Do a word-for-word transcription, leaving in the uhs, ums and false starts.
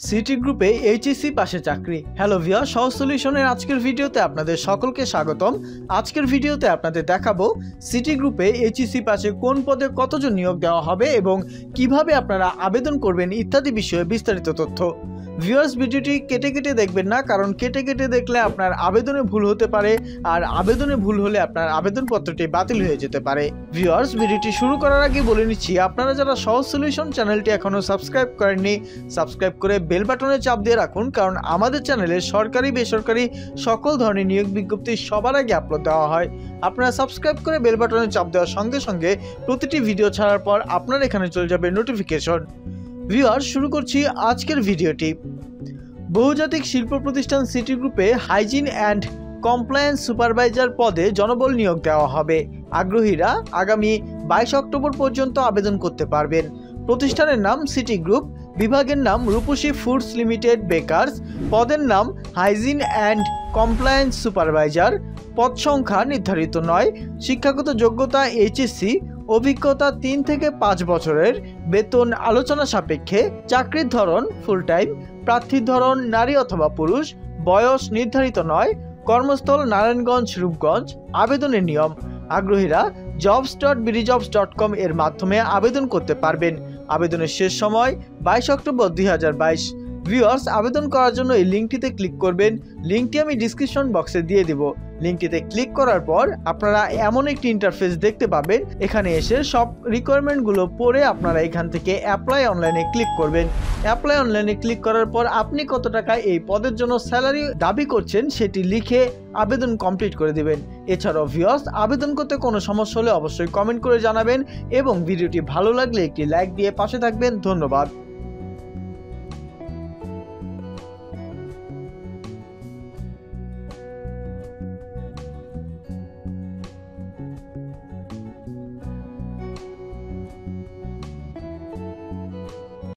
City গ্রুপে HSC পাশে চাকরি। হ্যালো ভিউয়ার, সহজ সলিউশনের আজকের ভিডিওতে আপনাদের সকলকে স্বাগতম। আজকের ভিডিওতে আপনাদের দেখাবো সিটি গ্রুপে এইচএসসি পাশে কোন পদে কতজন নিয়োগ দেওয়া হবে এবং কিভাবে আপনারা আবেদন করবেন ইত্যাদি বিষয়ে বিস্তারিত তথ্য। ভিউয়ার্স, ভিডিওটি কেটে কেটে দেখবেন না, কারণ কেটে কেটে দেখলে আপনার আবেদনে ভুল হতে পারে, আর আবেদনে ভুল হলে আপনার আবেদনপত্রটি বাতিল হয়ে যেতে পারে। ভিউয়ার্স, ভিডিওটি শুরু করার আগে বলে নিচ্ছি, আপনারা যারা সহজ সলিউশন চ্যানেলটি এখনও সাবস্ক্রাইব করেননি, সাবস্ক্রাইব করে বেল বাটনে চাপ দিয়ে রাখুন, কারণ আমাদের চ্যানেলে সরকারি বেসরকারি সকল ধরনের নিয়োগ বিজ্ঞপ্তি সবার আগে আপলোড দেওয়া হয়। আপনারা সাবস্ক্রাইব করে বেল বাটনে চাপ দেওয়ার সঙ্গে সঙ্গে প্রতিটি ভিডিও ছাড়ার পর আপনার এখানে চলে যাবে নোটিফিকেশন। ভিউয়ার্স, শুরু করছি আজকের ভিডিওটি। বহুজাতিক শিল্প প্রতিষ্ঠান সিটি গ্রুপে হাইজিন অ্যান্ড কমপ্লায়েন্স সুপারভাইজার পদে জনবল নিয়োগ দেওয়া হবে। আগ্রহীরা আগামী বাইশ অক্টোবর পর্যন্ত আবেদন করতে পারবেন। প্রতিষ্ঠানের নাম সিটি গ্রুপ, বিভাগের নাম রূপসী ফুডস লিমিটেড বেকার্স, পদের নাম হাইজিন অ্যান্ড কমপ্লায়েন্স সুপারভাইজার। পদ সংখ্যা নির্ধারিত নয়। শিক্ষাগত যোগ্যতা এইচএসসি, অভিজ্ঞতা তিন থেকে পাঁচ বছরের, বেতন আলোচনা সাপেক্ষে, চাকরির ধরন ফুল টাইম, প্রার্থীর ধরন নারী অথবা পুরুষ, বয়স নির্ধারিত নয়, কর্মস্থল নারায়ণগঞ্জ রূপগঞ্জ। আবেদনের নিয়ম: আগ্রহীরা jobs dot bdjobs dot com এর মাধ্যমে আবেদন করতে পারবেন। আবেদনের শেষ সময় বাইশ অক্টোবর দুই হাজার বাইশ। ভিউয়ার্স, আবেদন করার জন্য এই লিঙ্কটিতে ক্লিক করবেন। লিঙ্কটি আমি ডিসক্রিপশন বক্সে দিয়ে দেব। লিঙ্কটিতে ক্লিক করার পর আপনারা এমন একটি ইন্টারফেস দেখতে পাবেন। এখানে এসে সব রিকোয়ারমেন্টগুলো পড়ে আপনারা এখান থেকে অ্যাপ্লাই অনলাইনে ক্লিক করবেন। অ্যাপ্লাই অনলাইনে ক্লিক করার পর আপনি কত টাকা এই পদের জন্য স্যালারি দাবি করছেন সেটি লিখে আবেদন কমপ্লিট করে দেবেন। এছাড়াও ভিউয়ার্স, আবেদন করতে কোনো সমস্যা হলে অবশ্যই কমেন্ট করে জানাবেন এবং ভিডিওটি ভালো লাগলে একটি লাইক দিয়ে পাশে থাকবেন। ধন্যবাদ।